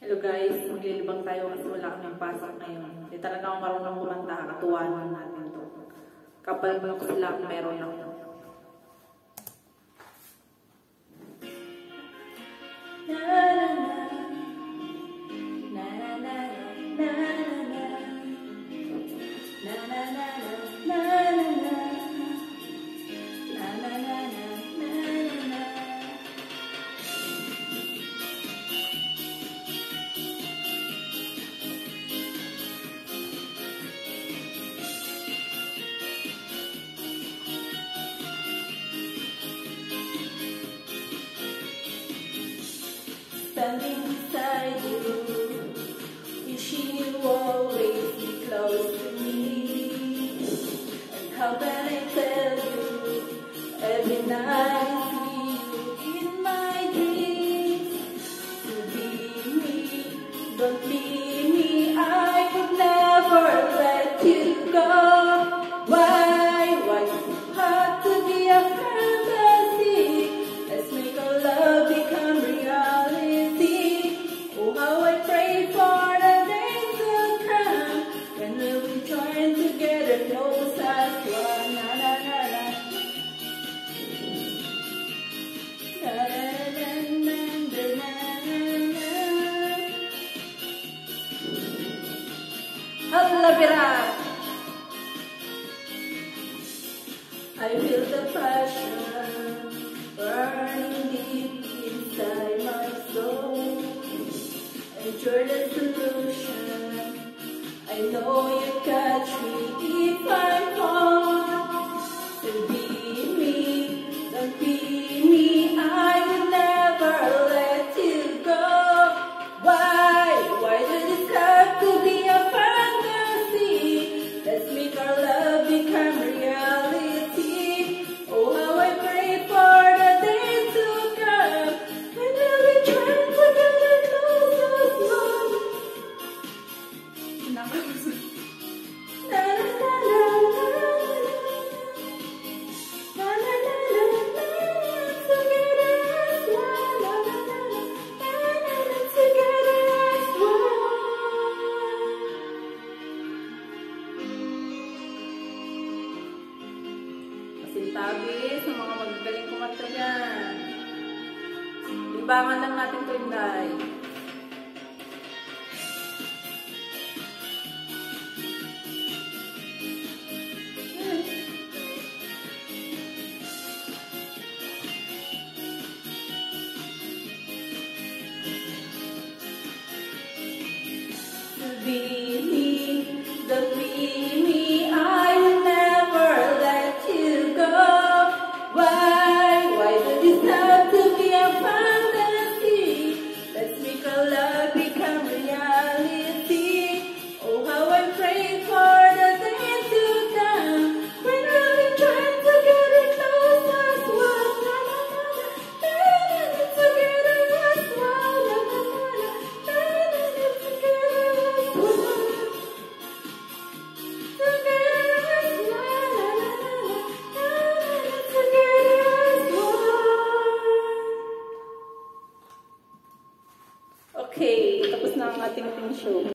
Hello guys, maglilibang tayo kasi wala kaming pasok ngayon. Hindi talaga ako marunong kumanta, katuwanan natin to. Kapal mo sila meron ako. Standing beside you, wishing you always be close to me. And how can I tell you, every night I see you in my dreams. To be me, don't leave me, I could never let you go. Why you have to be a fantasy? Let's make our love become reality. Oh, how I pray for the days to come when we'll be joined together, close as one. Na na na na. Na na na na na na. Allah birak. I feel the passion burning deep inside my soul. And you're the solution. I know you catch me if I fall.